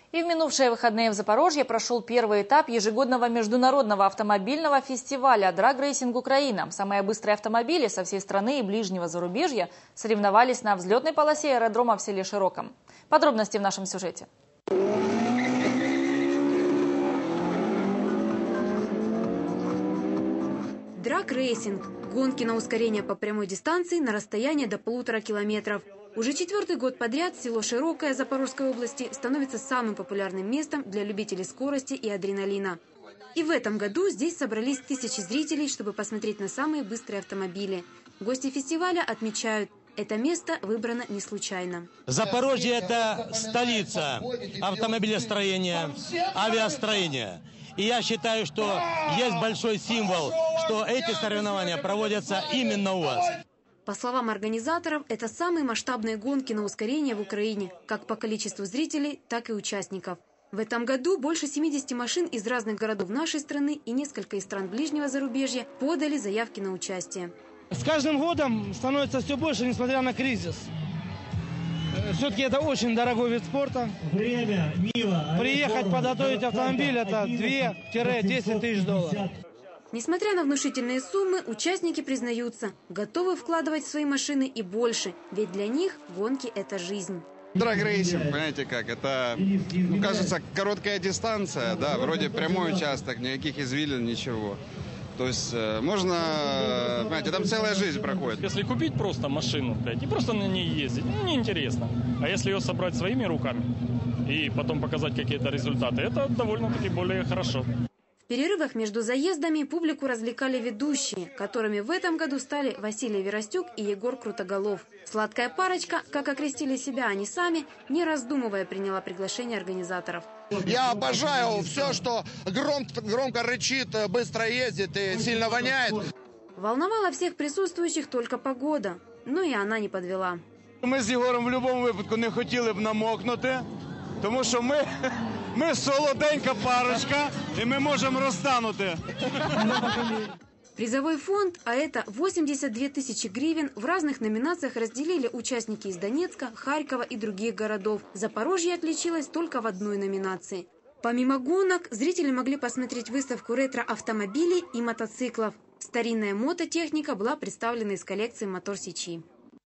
И в минувшие выходные в Запорожье прошел первый этап ежегодного международного автомобильного фестиваля «Драг Рейсинг Украина». Самые быстрые автомобили со всей страны и ближнего зарубежья соревновались на взлетной полосе аэродрома в селе Широком. Подробности в нашем сюжете. Драг Рейсинг – гонки на ускорение по прямой дистанции на расстояние до 1,5 километров. Уже 4-й год подряд село Широкое Запорожской области становится самым популярным местом для любителей скорости и адреналина. И в этом году здесь собрались тысячи зрителей, чтобы посмотреть на самые быстрые автомобили. Гости фестиваля отмечают, это место выбрано не случайно. Запорожье – это столица автомобилестроения, авиастроения. И я считаю, что есть большой символ, что эти соревнования проводятся именно у вас. По словам организаторов, это самые масштабные гонки на ускорение в Украине, как по количеству зрителей, так и участников. В этом году больше 70 машин из разных городов нашей страны и несколько из стран ближнего зарубежья подали заявки на участие. С каждым годом становится все больше, несмотря на кризис. Все-таки это очень дорогой вид спорта. Приехать подготовить автомобиль – это 2-10 тысяч долларов. Несмотря на внушительные суммы, участники признаются, готовы вкладывать в свои машины и больше, ведь для них гонки – это жизнь. Драг-рейсинг, понимаете как, это, кажется, короткая дистанция, да, вроде прямой участок, никаких извилин, ничего. То есть можно, понимаете, там целая жизнь проходит. Если купить просто машину, блядь, и просто на ней ездить, неинтересно. А если ее собрать своими руками и потом показать какие-то результаты, это довольно-таки более хорошо. В перерывах между заездами публику развлекали ведущие, которыми в этом году стали Василий Веростюк и Егор Крутоголов. Сладкая парочка, как окрестили себя они сами, не раздумывая приняла приглашение организаторов. Я обожаю все, что громко рычит, быстро ездит и сильно воняет. Волновала всех присутствующих только погода, но и она не подвела. Ми з Єгором в будь-якому випадку не хотіли б намокнути, тому що ми солоденька парочка і ми можемо розтанути. Призовой фонд, а это 82 тысячи гривен, в разных номинациях разделили участники из Донецка, Харькова и других городов. Запорожье отличилось только в одной номинации. Помимо гонок, зрители могли посмотреть выставку ретро-автомобилей и мотоциклов. Старинная мототехника была представлена из коллекции «Мотор Сичи».